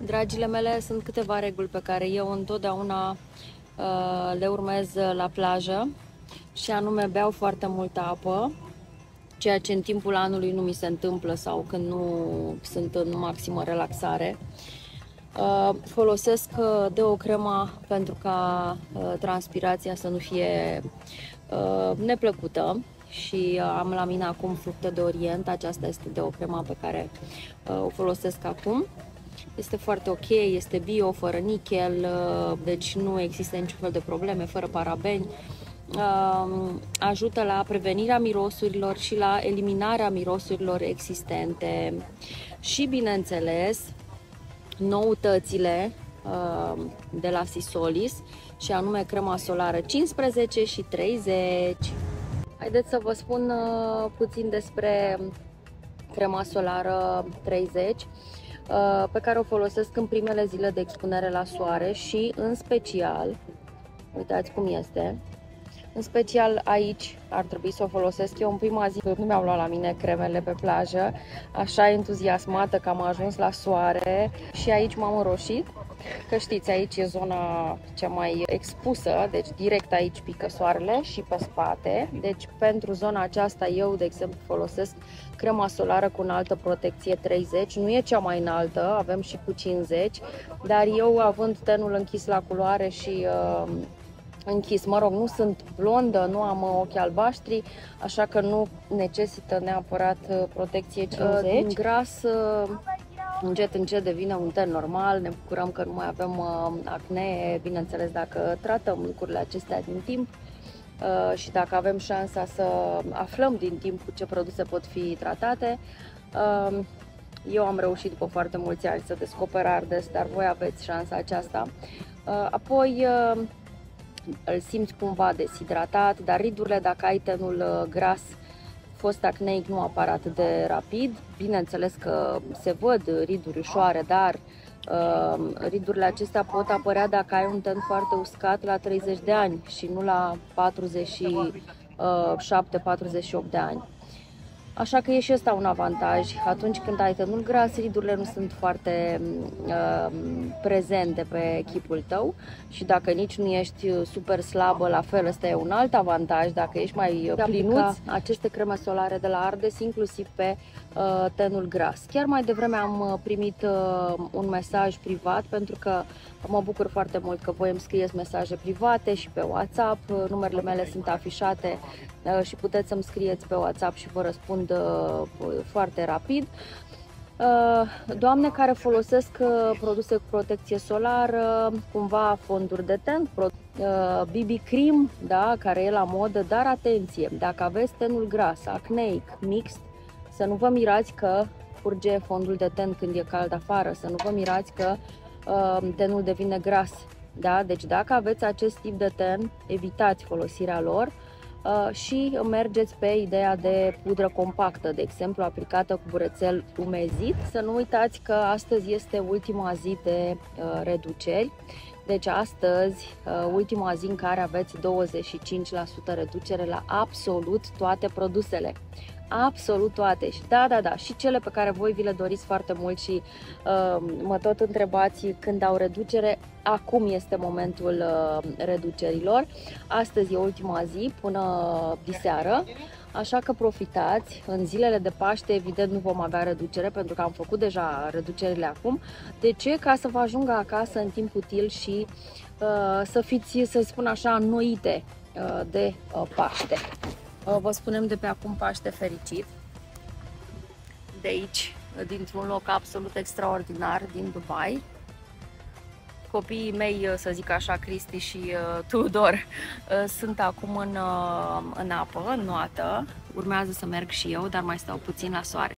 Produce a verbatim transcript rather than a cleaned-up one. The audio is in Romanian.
Dragile mele, sunt câteva reguli pe care eu întotdeauna uh, le urmez la plajă și anume beau foarte multă apă, ceea ce în timpul anului nu mi se întâmplă sau când nu sunt în maximă relaxare. Uh, folosesc uh, deocrema pentru ca uh, transpirația să nu fie uh, neplăcută și uh, am la mine acum fructe de Orient. Aceasta este deocrema pe care uh, o folosesc acum. Este foarte ok, este bio, fără nichel, deci nu există niciun fel de probleme, fără parabeni. Ajută la prevenirea mirosurilor și la eliminarea mirosurilor existente. Și, bineînțeles, noutățile de la Sisolis, și anume crema solară cincisprezece și treizeci. Haideți să vă spun puțin despre crema solară treizeci, pe care o folosesc în primele zile de expunere la soare și în special, uitați cum este, în special aici ar trebui să o folosesc eu în prima zi. Nu mi-am luat la mine cremele pe plajă, așa entuziasmată că am ajuns la soare și aici m-am înroșit, că știți, aici e zona cea mai expusă, deci direct aici pică soarele și pe spate. Deci pentru zona aceasta eu, de exemplu, folosesc crema solară cu înaltă protecție treizeci, nu e cea mai înaltă, avem și cu cincizeci, dar eu, având tenul închis la culoare și uh, închis, mă rog, nu sunt blondă, nu am ochi albaștri, așa că nu necesită neapărat protecție cincizeci. Din gras, încet, încet devine un ten normal, ne bucurăm că nu mai avem acne, bineînțeles dacă tratăm lucrurile acestea din timp și dacă avem șansa să aflăm din timp cu ce produse pot fi tratate. Eu am reușit după foarte mulți ani să descoper Ardes, dar voi aveți șansa aceasta. Apoi îl simți cumva deshidratat, dar ridurile, dacă ai tenul gras, fost acneic, nu apar atât de rapid. Bineînțeles că se văd riduri ușoare, dar uh, ridurile acestea pot apărea dacă ai un ten foarte uscat la treizeci de ani și nu la patruzeci și șapte patruzeci și opt de ani. Așa că e și ăsta un avantaj. Atunci când ai tenul gras, ridurile nu sunt foarte uh, prezente pe chipul tău și dacă nici nu ești super slabă, la fel, ăsta e un alt avantaj. Dacă ești mai plinuț, aceste creme solare de la Ardes, inclusiv pe uh, tenul gras. Chiar mai devreme am primit uh, un mesaj privat, pentru că mă bucur foarte mult că voi îmi scrieți mesaje private și pe WhatsApp. Numerele mele sunt afișate uh, și puteți să-mi scrieți pe WhatsApp și vă răspund foarte rapid. Doamne care folosesc produse cu protecție solară, cumva fonduri de ten, B B cream, da, care e la modă, dar atenție, dacă aveți tenul gras, acneic, mixt, să nu vă mirați că curge fondul de ten când e cald afară, să nu vă mirați că uh, tenul devine gras, da? Deci dacă aveți acest tip de ten, evitați folosirea lor. Uh, și mergeți pe ideea de pudră compactă, de exemplu aplicată cu burețel umezit. Să nu uitați că astăzi este ultima zi de uh, reduceri, deci astăzi uh, ultima zi în care aveți douăzeci și cinci la sută reducere la absolut toate produsele. Absolut toate. Și da, da, da, și cele pe care voi vi le doriți foarte mult și uh, mă tot întrebați când au reducere. Acum este momentul uh, reducerilor. Astăzi e ultima zi până diseară, așa că profitați. În zilele de Paște, evident, nu vom avea reducere, pentru că am făcut deja reducerile acum. De ce? Ca să vă ajungă acasă în timp util și uh, să fiți, să spun așa, înnoite uh, de uh, Paște. Vă spunem de pe acum Paște fericit, de aici, dintr-un loc absolut extraordinar din Dubai. Copiii mei, să zic așa, Cristi și uh, Tudor, uh, sunt acum în, uh, în apă, în noată. Urmează să merg și eu, dar mai stau puțin la soare.